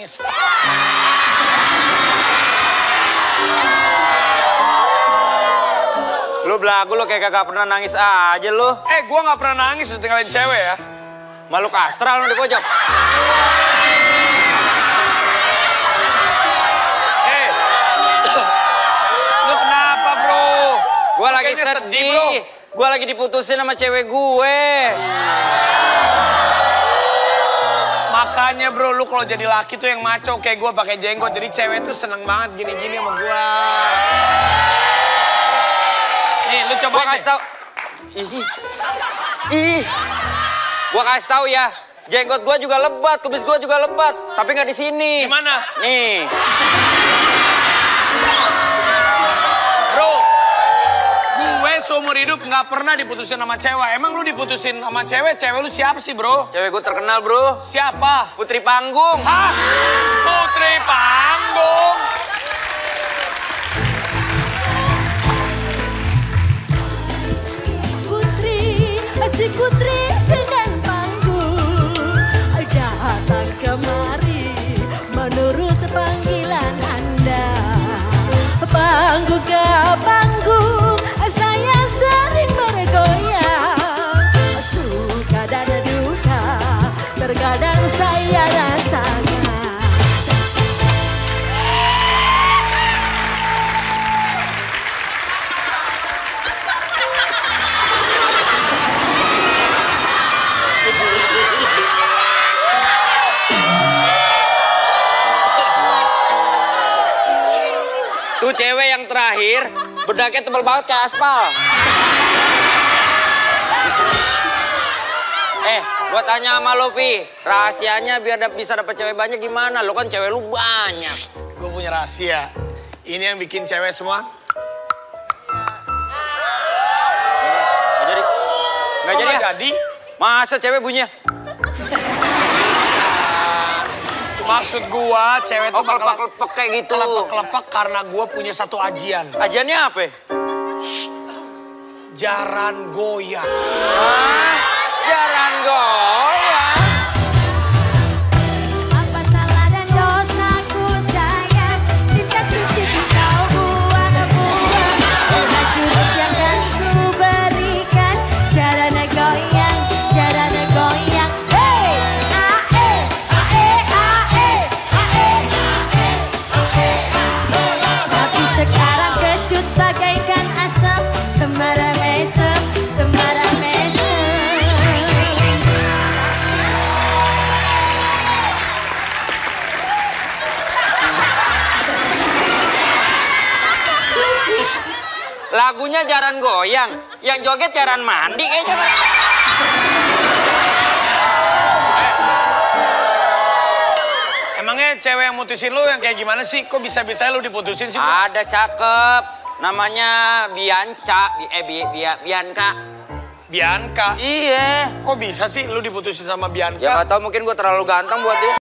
nangis. Lu belagu lu kayak kagak pernah nangis aja lu. Gua nggak pernah nangis ditinggalin cewek ya. Makhluk astral lu di pojok. Lu kenapa, bro? Gua lagi sedih, bro. Gua lagi diputusin sama cewek gue. Makanya bro, lu kalau jadi laki tuh yang maco kayak gue pakai jenggot, jadi cewek tuh seneng banget gini-gini sama gue. Nih, lu coba Gua kasih tau. Gua kasih tau ya, jenggot gua juga lebat, kumis gua juga lebat, tapi nggak di sini. Di mana? Nih. Bro, gue seumur hidup nggak pernah diputusin sama cewek. Emang lu diputusin sama cewek? Cewek lu siapa sih, bro? Cewek gua terkenal, bro. Siapa? Putri Panggung. Hah? Putri Panggung? Si putri sedang panggung, datang kemari menurut panggilan Anda. Panggung ke panggung, saya sering bergoyang. Suka dan duka, terkadang saya rasakan. Tuh cewek yang terakhir, bedaknya tebal banget kayak aspal. Gua tanya sama lo, Pi. Rahasianya biar bisa dapet cewek banyak gimana? Lo kan cewek lu banyak. Gue punya rahasia. Ini yang bikin cewek semua. Nggak jadi. Nggak jadi. Jadi? Masa cewek bunyinya? Maksud gua, cewek tuh bakal kelepek kayak gitu. kelepek karena gua punya satu ajian. Ajiannya apa? Jaran goyang. Hah? Jaran goyang? Apa salah dan dosaku sayang, cinta suci kau buang-buang. Dengan jurus yang kan ku berikan, jarane goyang, jarane goyang. Hey, ae, ae, ae, ae, ae. Tapi sekarang kecut bagaikan asap, sembara mesem, sembara mesem. Lagunya jaran goyang, yang joget jaran mandi kayaknya. Emangnya cewek yang mutusin lu yang kayak gimana sih? Kok bisa-bisa lu diputusin sih? Ada cakep, namanya Bianca, Bianca. Bianca. Iya. Kok bisa sih lu diputusin sama Bianca? Ya nggak tahu, mungkin gue terlalu ganteng buat dia.